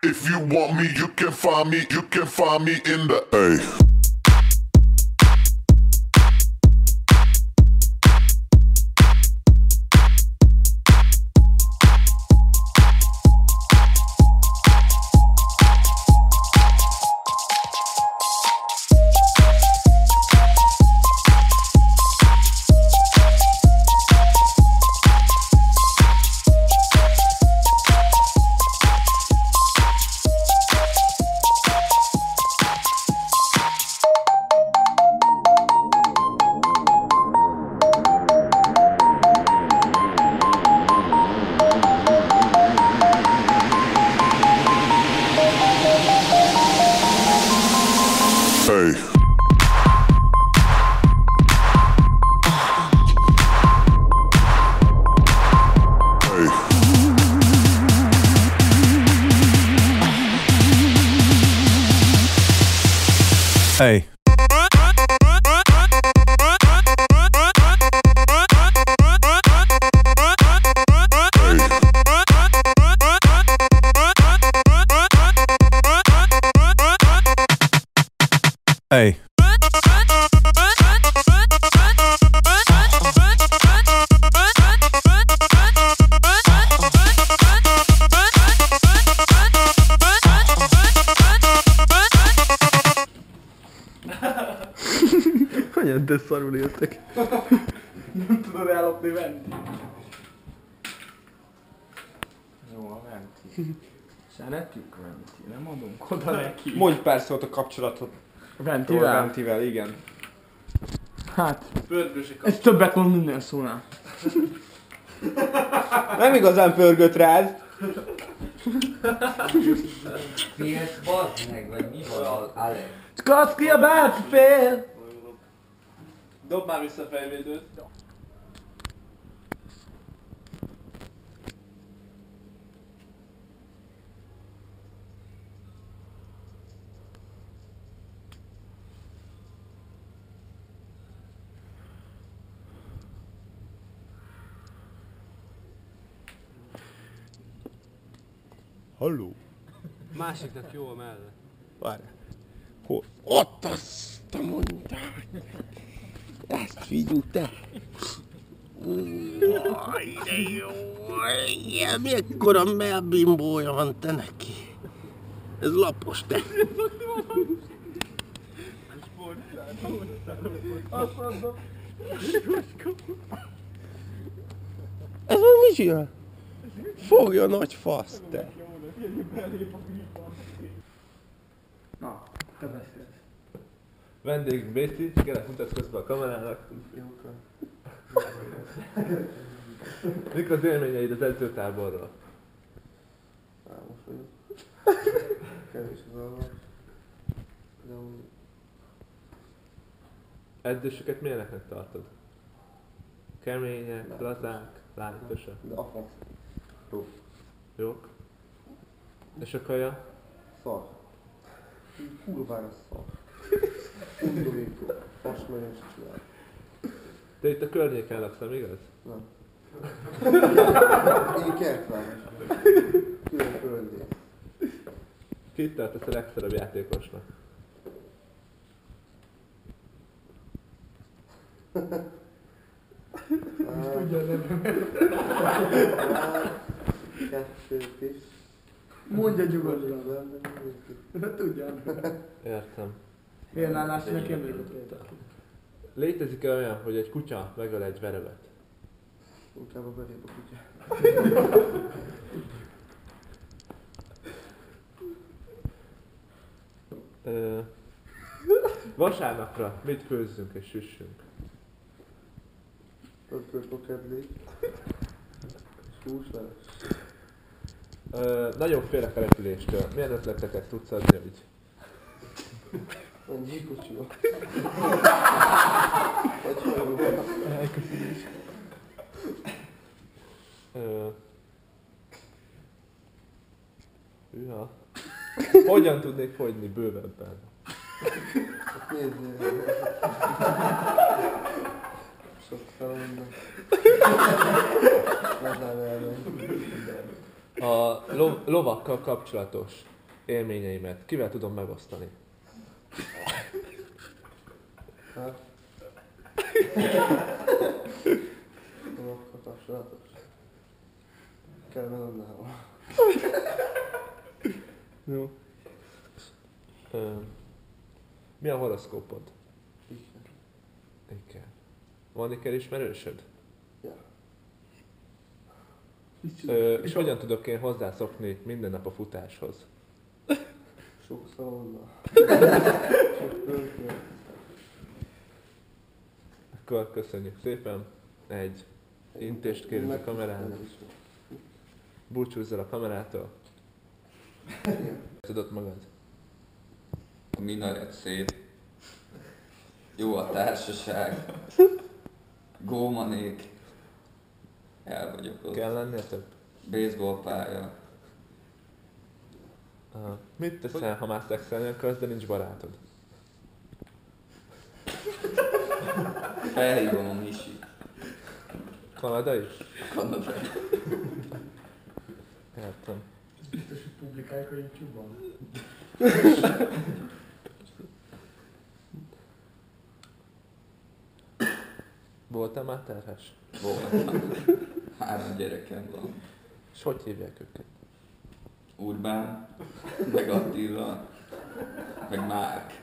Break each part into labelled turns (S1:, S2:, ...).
S1: If you want me, you can find me, you can find me in the A. Hey. Hey. Hey.
S2: Hogyan te szarul éltek?
S3: Nem tudod ellopni Venti.
S2: Jó, a Venti.
S3: Szeretjük Venti, nem adunk oda neki.
S2: Mondj pár szót a kapcsolatot.
S3: Ventivel?
S2: Ventivel, igen.
S3: Hát, ez többet mond minden szónál.
S2: Nem igazán pörgött rád.
S4: Félsz, bazd meg, vagy mi van, Alex?
S3: Skacki a bát, fél!
S2: Dob már vissza a fejvédőt. Halló?
S5: Másiknak jó a melle.
S2: Várj. Hol? Ott azt a mondják. Ezt figyelj te. Jaj, de jó. Igen, mekkora melbimbója van te neki. Ez lapos te. Ez meg mi csinál? Fogja nagy fasz te.
S3: Na, te beszélsz.
S5: Vendégünk Béci, kérlek mutatkozz be a kamerának. Mik az élményeid az edzőtáborról?
S2: Most vagyok. Kevés az alvás. De úgy...
S5: Edzősöket milyeneknek tartod? Kemények, lazák, lájtosak?
S2: De a fasz. Jó.
S5: Jók? És a kaja?
S2: Szar. Kurvára szar. Undorító. Pasmányos csinál.
S5: Te itt a környéken laksz, nem igaz?
S2: Nem. Én kertváros. Külön földész.
S5: Kit tartasz a legszarabb játékosnak?
S3: Tudja a nevemet.
S2: Kettőt is.
S3: Mondja nyugodtan. Ne tudjam.
S5: Értem.
S3: Félnállás nekem még ott.
S5: Létezik-e olyan, hogy egy kutya megöl egy verebet?
S2: Inkább a belébb a kutya.
S5: Vasárnapra mit főzzünk és süssünk?
S2: Pörkölt kedvék. És húsleves.
S5: Nagyon félek a repüléstől. Milyen ötleteket tudsz adni, hogy...
S2: Olyan gyíkocsival. Vagy hajóval.
S3: Elköszönés.
S5: Hűha. Hogyan tudnék fogyni bővebben?
S2: Nézzél. Sok felmondom. Lazár elmegy.
S5: A lovakkal kapcsolatos élményeimet kivel tudom megosztani?
S6: Lovakkal kapcsolatos? Kell megadnál.
S5: Jó. Mi a horoszkópod? Igen. Van iker ismerősöd?
S6: Ja.
S5: És hogyan tudok én hozzászokni minden nap a futáshoz?
S6: Sok szavonna.
S5: Akkor köszönjük szépen. Egy intést kérünk a kamerának. Búcsúzzál a kamerától. Tudod magad?
S4: Mi nagyon szép. Jó a társaság. Gómanék. El vagyok ott.
S5: Kell lennél több?
S4: Baseballpálya.
S5: Mit teszel, ha már szexelni akarsz, de nincs barátod?
S4: Felhívom a Misi.
S5: Kanadai?
S4: Kanadai.
S5: Értem.
S6: Biztos, hogy publikáljuk a YouTube-on.
S5: Voltál már terhes?
S4: Voltam. 3 gyerekem van.
S5: És hogy hívják őket?
S4: Urbán, meg Attila, meg Márk.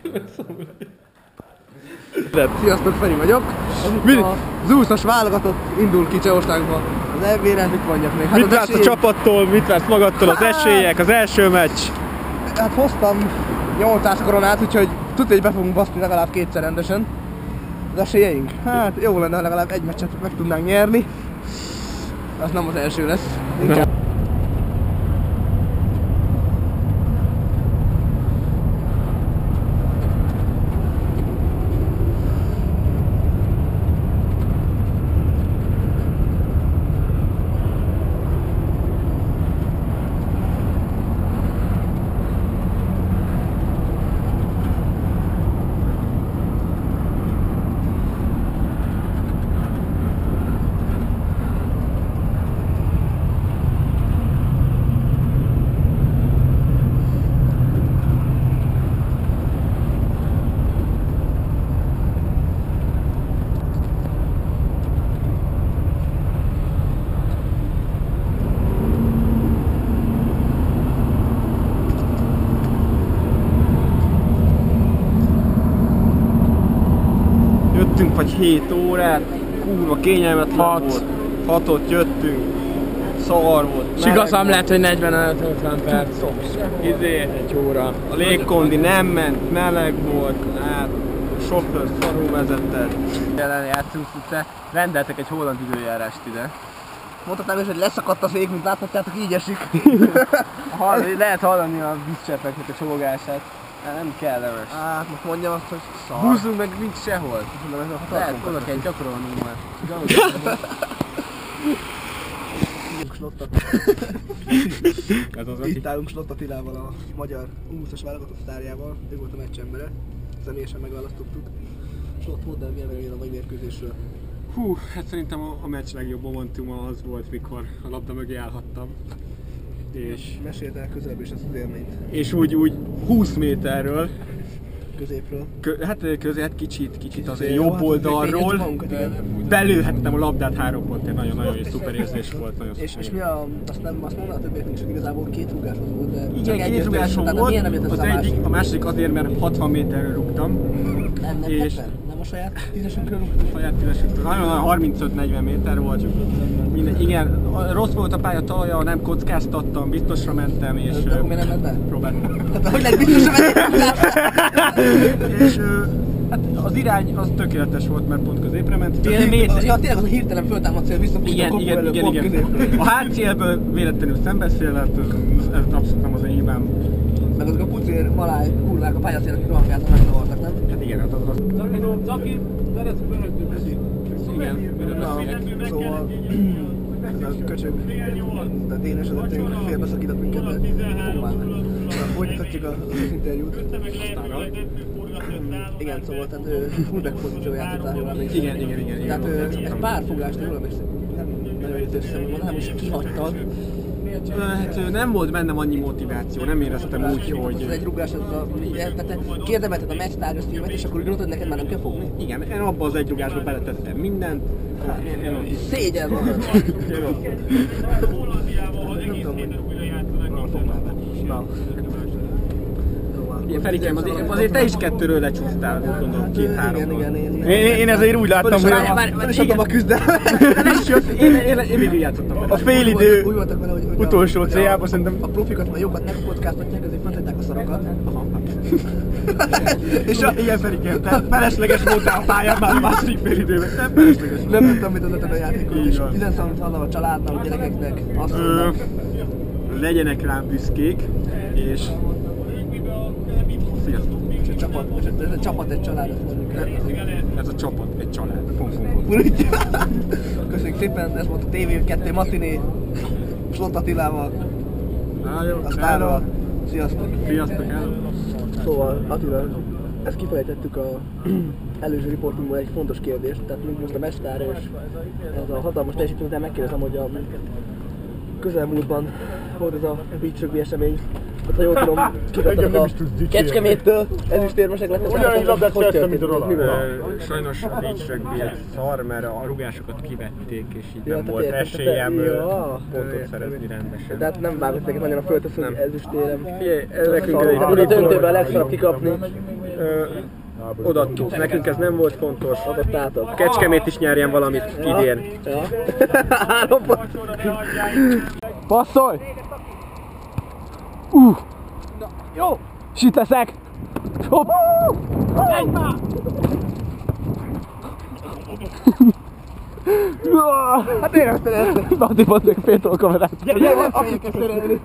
S6: Sziasztok, Feri vagyok. Az úszos válogatott indul ki Csehországba az EB-re. Mit mondjak még? Hát
S3: Mit vársz a csapattól, mit vársz magadtól, az esélyek, az első meccs?
S6: Hát hoztam 800 koronát, úgyhogy tudja, hogy be fogunk baszni legalább 2-szer rendesen. Az esélyeink? Hát jó lenne, ha legalább egy meccset meg tudnánk nyerni. Az nem az első lesz. Inkább.
S3: Jöttünk vagy 7 órát, kurva kényelmetlen volt. 6-ot jöttünk, szar volt.
S6: És igazán lehet, hogy 45-50 perc.
S3: Egy óra. A légkondi nem ment, meleg volt, hát a sofőr szarul vezetett.
S6: Jelen játszunk, te rendeltek egy holland időjárást ide. Mondhatnám is, hogy leszakadt az ég, mint láthatjátok, így esik.
S3: Lehet hallani a vízcseppeknek a csologását. Nem kellemes.
S6: Hát most mondjam azt, hogy szar.
S3: Buszunk meg nincs sehol.
S6: Lehet, oda kell gyakorolnunk már. Itt állunk Slott Attilával, a magyar úszos válogatott sztárjával. Ő volt a meccs embere. Személyesen megválasztottuk. Slott, mondd el, milyen véleményed a mai mérkőzésről?
S3: Hú, hát szerintem a meccs legjobb momentuma az volt, mikor a labda mögé állhattam. És
S6: Meséld el közelebb is ezt az élményt.
S3: úgy 20 méterről,
S6: Középről.
S3: hát kicsit azért jobb oldalról belőhettem a labdát 3 pontért, nagyon-nagyon egy szuper érzés volt. Nagyon
S6: És mi azt mondta a többieknek is, hogy igazából 2 rúgásos volt, de
S3: igen, 2 rúgásom volt, az egyik, a másik azért, mert 60 méterről rúgtam.
S6: Nem,
S3: és
S6: nem a saját tízesünkről rúgtam.
S3: A saját tízesünkről, nagyon 35-40 méter volt. Igen, rossz volt a pálya talaja, nem kockáztattam, biztosra mentem és
S6: De akkor miért nem ment be?
S3: próbáltam.
S6: Tehát hogy lehet biztosra menni?
S3: És hát az irány az tökéletes volt, mert pont középre ment. Fél méter.
S6: Ja, tényleg az a hirtelen föltámadt cél visszapúlt a kopu előtt pont középre.
S3: A hátcélből véletlenül szembeszél, ez abszolút nem az én hibám.
S6: Meg azok a pucér, maláj, kurvák a pályacélek, akik rohangáltak, megzavartak, nem?
S3: Hát igen, az. Zaki, szeretsz bőröntőzni? Igen,
S6: szóval ez a köcsög, de Dénes az a félbeszakított minket, de bombán meg. Folytatjuk az interjút. Igen, szóval tehát fullback pozícióban játszottál, jól emlékszem.
S3: Igen.
S6: Tehát egy pár fogást jól emlékszem, nem nagyon jött össze, hanem is kihagytad.
S3: Hát nem volt bennem annyi motiváció, nem éreztem úgy,
S6: Ez
S3: hogy...
S6: egy rugás, ez a... Tehát te kérdemelted a meccs filmet, és akkor úgy gondolod, hogy neked már nem kell fogni.
S3: Igen, én abban az egy rugásba beletettem mindent.
S6: Szégyen magad. Nem tudom, hogy... Na.
S3: Igen, Ferikém, azért te is 2-ről lecsúsztál, gondolom, 2-3-ról.
S6: Igen.
S7: Én ezért úgy láttam, hogy
S6: És adom a küzdelmet.
S3: Én végig játszottam vele.
S7: a félidő
S6: Úgy voltak vele, hogy
S7: utolsó céljában szerintem
S6: a profikat már jobbat nem kockáztatják, ezért föntettek a szarokat.
S7: és ilyen Ferikém, te felesleges voltál a pályán már a második félidőben. Nem felesleges.
S6: Nem tudtam, mit adott a játékot, és üzentem a családnak, a gyerekeknek, azt mondom.
S3: Legyenek rám büszkék, és... Sziasztok!
S6: Ez a csapat egy család.
S3: Ez a csapat egy család. Pont.
S6: Köszönjük szépen, ez volt a TV2 matiné Slott Attilával,
S3: Jó,
S6: a sztárral. Sziasztok!
S3: Sziasztok el!
S6: Szóval Attila, ezt kifejtettük a előző riportunkból egy fontos kérdést, tehát mint most a mestár és ez a hatalmas teljesítmény után megkérdezem, hogy a közelmúltban volt ez a beach rugby esemény. Hát, ha jól tudom, kivetettek a Kecskeméttől, ezüstérmesek lettek.
S7: Ugyanannyi labdát szereztem, mint a Roland.
S3: Sajnos a beach rugby egy szar, mert a rugásokat kivették, és így
S6: Ja,
S3: nem
S6: tehát
S3: volt
S6: érted,
S3: esélyem
S6: ja,
S3: pontot szerezni rendesen.
S6: Tehát nem vágott neked nagyon a földhöz, hogy ezüstérem.
S3: Nekünk egy
S6: Tehát a döntőben legszarabb kikapni.
S3: odaadtuk, nekünk ez nem volt fontos.
S6: Adottátok.
S3: Kecskemét is nyerjen valamit idén.
S6: Ja. 3 pont. Passzolj! Jó! Süteszek! Hopp! Hát érezted ezt! Bati mondjuk féltől a kamerát. Gyere, aki kell szerelni!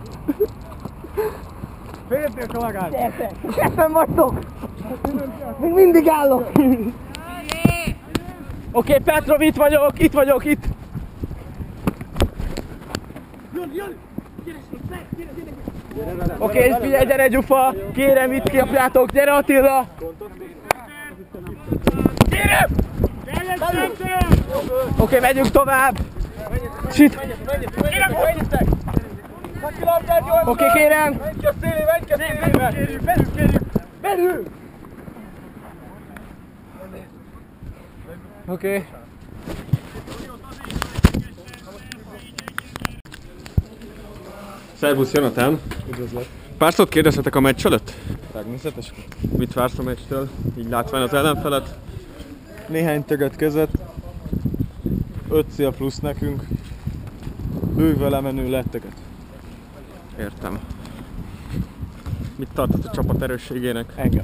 S7: Féltél kollégát!
S6: Ketten vagytok! Még mindig állok! Oké, Petrov, itt vagyok! Oké, figyelj, gyere Gyufa! Kérem, itt kiapjátok, gyere Attila! Kérem! Oké, megyünk tovább! Shit! Oké, kérem! Belül! Oké.
S3: Szervusz, Jonathan!
S7: Üdvözlök.
S3: Pár szót kérdezhetek a meccs előtt?
S7: Természetes.
S3: Mit vársz a meccstől? Így látván az ellenfelet?
S7: Néhány töget között. 5 cél plusz nekünk. Bővvel lemenő letteket.
S3: Értem. Mit tartasz a csapat erősségének?
S7: Engem.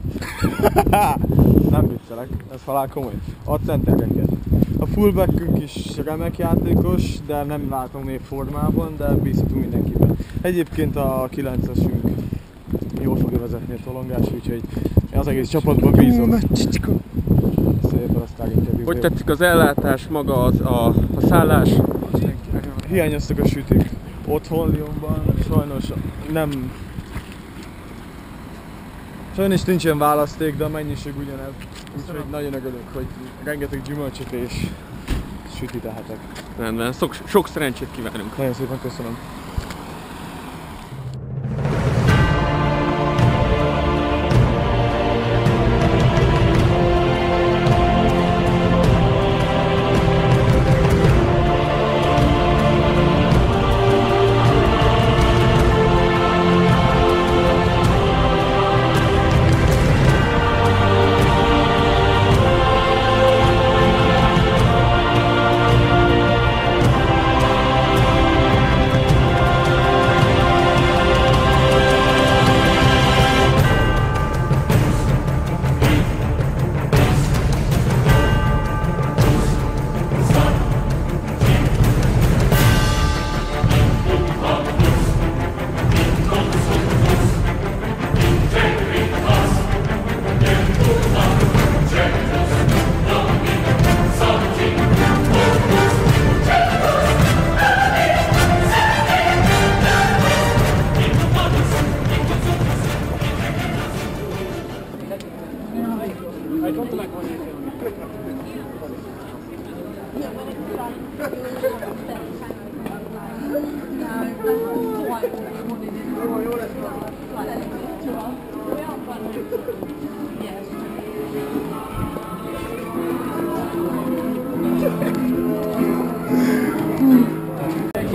S7: Nem viccelek, ez halál komoly. A centereket. A fullbackünk is remek játékos, de nem látom még formában, de bízhatunk mindenkiben. Egyébként a 9-esünk jól fogja vezetni a tolongás, úgyhogy én az egész csapatban bízom. Szépen aztán inkább.
S3: Hogy tetszik az ellátás, maga a szállás?
S7: Hiányoztak a sütik. Otthon Lyonban sajnos nem... Sajnos nincsen választék, de a mennyiség ugyanez. Úgyhogy nagyon örülök, hogy rengeteg gyümölcsöt és sütit ehetek.
S3: Rendben, sok szerencsét kívánunk!
S7: Nagyon szépen köszönöm.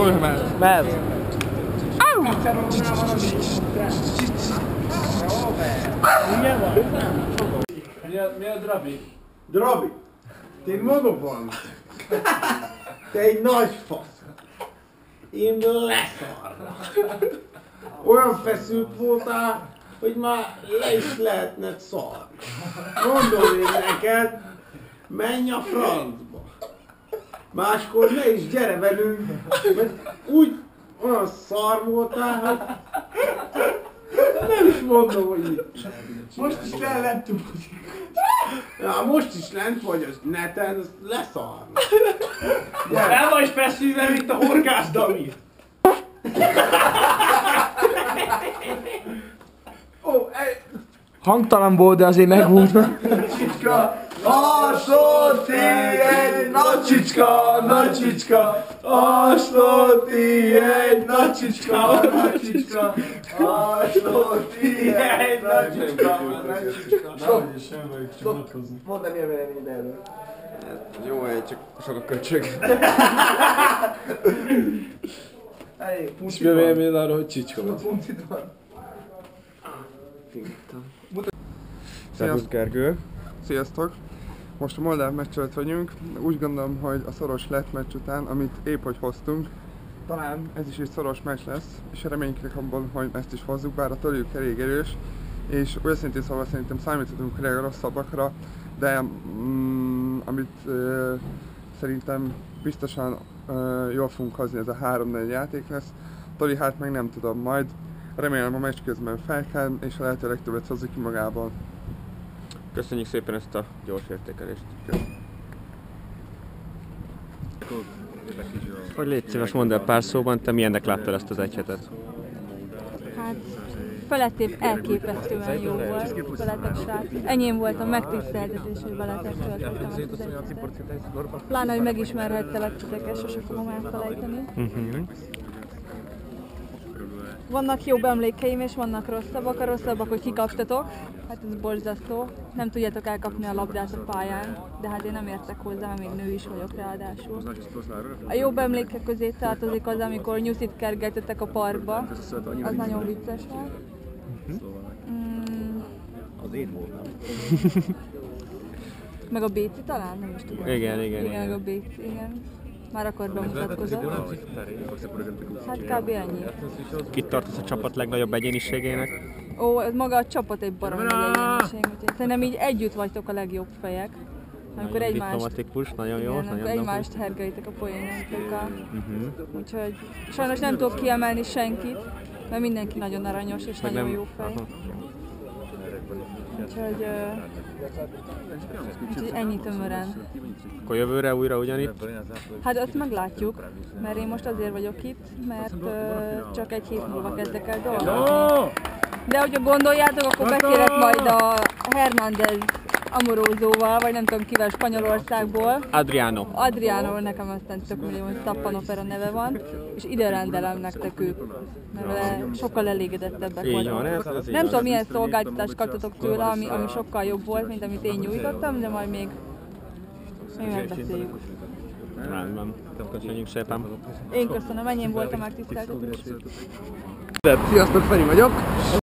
S6: Jól mehet.
S7: Mehet.
S5: Mi a drabi?
S2: Drabi, te maga van. Te egy nagy fasz. Én leszarlak. Olyan feszült voltál, hogy már le is lehetne szarni. Mondom én neked, menj a francba. Máskor ne is gyere velünk, mert úgy olyan szar voltál, hogy nem is mondom, hogy mit. Most is lentünk. Ja, most is lent vagy a neten, azt leszarni.
S3: El vagy feszülve, mint a horgász David.
S7: Hangtalan volt, de azért megvolt.
S6: Asló egy nagy csicska, nagy csicska. Asló egy nagy csicska, nagy csicska. Asló egy nagy csicska, nagy csicska. Mondd el, mi a véleményed erről.
S7: Jó, csak sok a köcsög.
S5: És mi a véleményed arról, hogy csicska van?
S6: Puncit van.
S7: Szervusz Gergő.
S8: Sziasztok! Most a Moldáv meccs előtt vagyunk. Úgy gondolom, hogy a szoros lett meccs után, amit épp hogy hoztunk, talán ez is egy szoros meccs lesz, és reménykedek abban, hogy ezt is hozzuk, bár a toljuk elég erős, és őszintén szóval szerintem számíthatunk a rosszabbakra, de amit szerintem biztosan jól fogunk hozni, ez a 3-4 játék lesz. Toli hát meg nem tudom, majd remélem a meccs közben felkel, és a lehető legtöbbet hozzuk ki magából.
S7: Köszönjük szépen ezt a gyors értékelést. Hogy légy szíves, mondd el pár szóban, te milyennek láttad ezt az egy hetet?
S9: Hát, felettébb elképesztően jó volt, veletek srác. Enyém volt a megtiszteltetés, hogy veletek töltöttem ezt az egyhetet. Pláne, hogy megismerhettelek titeket, sose fogom elfelejteni. Vannak jobb emlékeim és vannak rosszabbak. A rosszabbak, hogy kikaptatok. Hát ez borzasztó. Nem tudjátok elkapni a labdát a pályán, de hát én nem értek hozzá, mert még nő is vagyok ráadásul. A jobb emlékek közé tartozik az, amikor nyuszit kergettetek a parkba. Az nagyon vicces volt.
S7: Az én voltam.
S9: Meg a Béci talán? Nem is tudom.
S7: Igen.
S9: Meg a Béci, igen. Már akkor bemutatkozott. Hát kb. Ennyi.
S7: Kit tartasz a csapat legnagyobb egyéniségének?
S9: Ó, maga a csapat egy baromi nagy egyéniség, úgyhogy szerintem így együtt vagytok a legjobb fejek. Amikor egymást,
S7: diplomatikus, nagyon jó.
S9: igen, amikor egymást hergelitek a poénjaitokkal. Úgyhogy sajnos nem tudok kiemelni senkit, mert mindenki nagyon aranyos és
S7: Meg
S9: nagyon
S7: nem-
S9: jó fej. Úgyhogy ennyi tömören.
S7: Akkor jövőre újra ugyanitt?
S9: Hát azt meglátjuk, mert én most azért vagyok itt, mert csak egy hét múlva kezdek el dolgozni. De hogyha gondoljátok, akkor beszélek majd a Hernández Amorózóval, vagy nem tudom kivel Spanyolországból. Adriano, nekem aztán tök millió, hogy Szappanopera neve van, és ide rendelem nektek őt, mert vele sokkal elégedettebbek
S7: Így van,
S9: voltak.
S7: ez így
S9: Nem
S7: van.
S9: tudom, milyen szolgáltatást kaptatok tőle, ami sokkal jobb volt, mint amit én nyújtottam, de majd még megbeszéljük.
S7: Rendben. Köszönjük szépen.
S9: Én köszönöm, enyém volt a megtiszteltetés.
S6: Sziasztok, Feri vagyok.